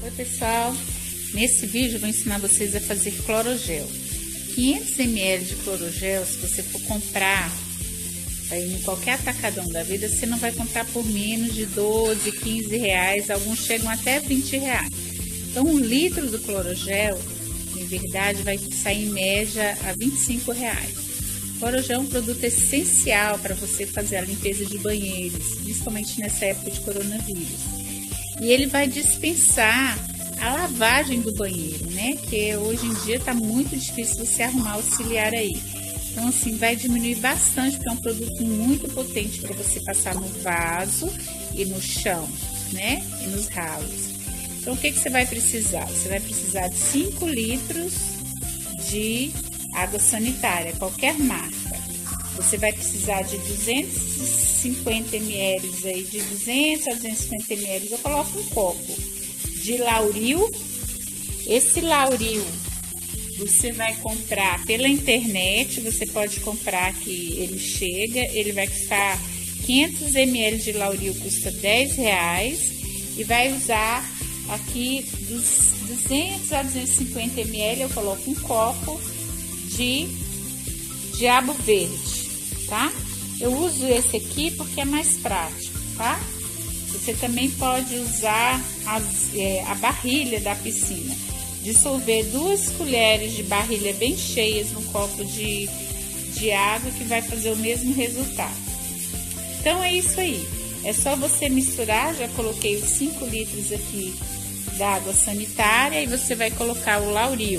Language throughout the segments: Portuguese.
Oi pessoal, nesse vídeo eu vou ensinar vocês a fazer clorogel. 500 ml de clorogel, se você for comprar aí em qualquer atacadão da vida, você não vai comprar por menos de 12, 15 reais, alguns chegam até 20 reais. Então 1 litro do clorogel, em verdade, vai sair em média a 25 reais. O clorogel é um produto essencial para você fazer a limpeza de banheiros, principalmente nessa época de coronavírus. E ele vai dispensar a lavagem do banheiro, né? Que hoje em dia tá muito difícil você arrumar auxiliar aí. Então, assim, vai diminuir bastante, porque é um produto muito potente para você passar no vaso e no chão, né? E nos ralos. Então, o que você vai precisar? Você vai precisar de 5 litros de água sanitária, qualquer marca. Você vai precisar de 250 ml aí, de 200 a 250 ml, eu coloco um copo de Lauril. Esse Lauril você vai comprar pela internet, você pode comprar que ele chega, ele vai custar 500 ml de Lauril, custa 10 reais, e vai usar aqui dos 200 a 250 ml, eu coloco um copo de diabo verde, tá? Eu uso esse aqui porque é mais prático, tá? Você também pode usar a barrilha da piscina. Dissolver 2 colheres de barrilha bem cheias no copo de água, que vai fazer o mesmo resultado. Então é isso aí. É só você misturar, já coloquei os 5 litros aqui da água sanitária e você vai colocar o Lauril.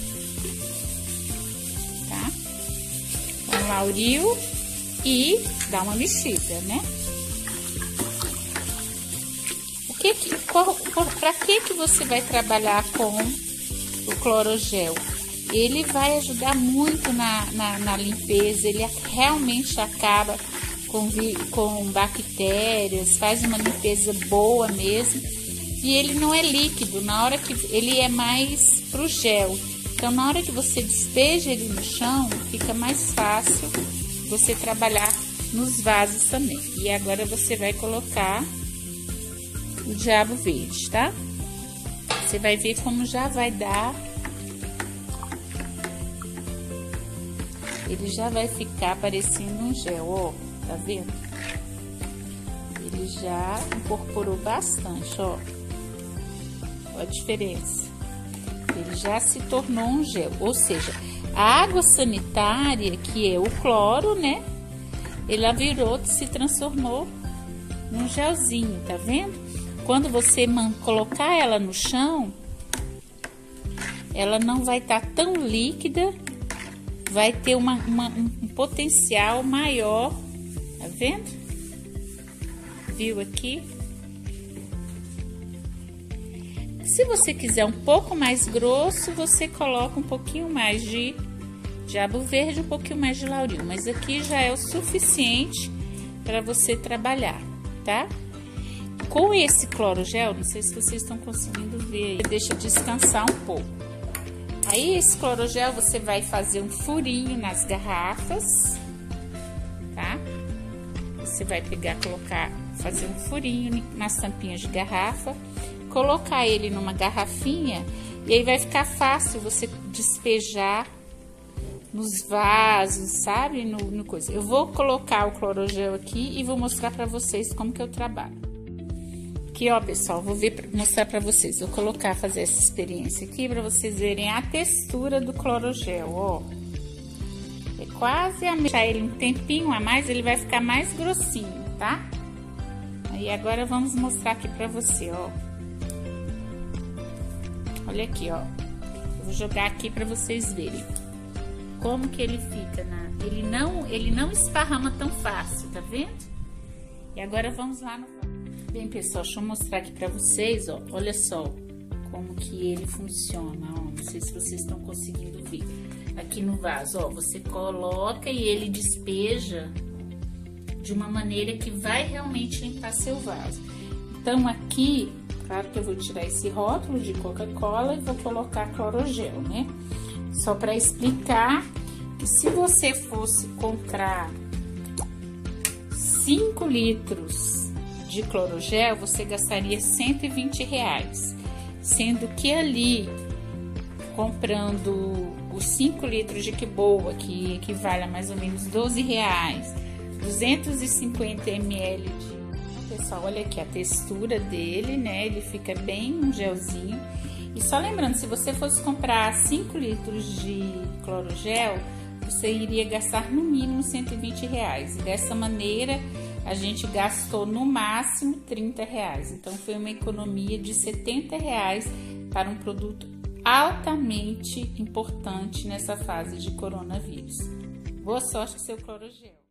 Tá? O Lauril e dá uma mexida, né? Para que você vai trabalhar com o clorogel? Ele vai ajudar muito na limpeza, ele realmente acaba com bactérias, faz uma limpeza boa mesmo, e ele não é líquido, na hora que ele é mais pro gel. Então, na hora que você despeja ele no chão, fica mais fácil você trabalhar nos vasos também. E agora você vai colocar o diabo verde, tá? Você vai ver como já vai dar. Ele já vai ficar parecendo um gel, ó, tá vendo? Ele já incorporou bastante, ó. Olha a diferença. Ele já se tornou um gel, ou seja, a água sanitária, que é o cloro, né? Ela se transformou num gelzinho, tá vendo? Quando você colocar ela no chão, ela não vai estar tão líquida, vai ter um potencial maior, tá vendo? Viu aqui? Se você quiser um pouco mais grosso, você coloca um pouquinho mais de diabo verde, um pouquinho mais de Lauril, mas aqui já é o suficiente para você trabalhar, tá? Com esse clorogel, não sei se vocês estão conseguindo ver, deixa descansar um pouco. Aí esse clorogel você vai fazer um furinho nas garrafas, tá? Você vai pegar, fazer um furinho nas tampinhas de garrafa, colocar ele numa garrafinha, e aí vai ficar fácil você despejar nos vasos, sabe? No coisa. Eu vou colocar o clorogel aqui e vou mostrar pra vocês como que eu trabalho. Aqui, ó, pessoal, vou mostrar pra vocês. Vou fazer essa experiência aqui pra vocês verem a textura do clorogel, ó. É quase deixar ele um tempinho a mais, ele vai ficar mais grossinho, tá? Aí agora vamos mostrar aqui pra você, ó. Olha aqui, ó. Eu vou jogar aqui pra vocês verem como que ele fica. Ele não esparrama tão fácil, tá vendo? E agora vamos lá no... Bem, pessoal, deixa eu mostrar aqui pra vocês, ó. Olha só como que ele funciona, ó. Não sei se vocês estão conseguindo ver. Aqui no vaso, ó, você coloca e ele despeja de uma maneira que vai realmente limpar seu vaso. Então, aqui, claro que eu vou tirar esse rótulo de Coca-Cola e vou colocar clorogel, né? Só para explicar que se você fosse comprar 5 litros de clorogel, você gastaria R$120. sendo que ali, comprando os 5 litros de Quiboa, que equivale a mais ou menos R$12, 250 ml de... Pessoal, olha aqui a textura dele, né? Ele fica bem um gelzinho. E só lembrando, se você fosse comprar 5 litros de clorogel, você iria gastar no mínimo R$120. E dessa maneira, a gente gastou no máximo R$30. Então, foi uma economia de R$70 para um produto altamente importante nessa fase de coronavírus. Boa sorte com seu clorogel.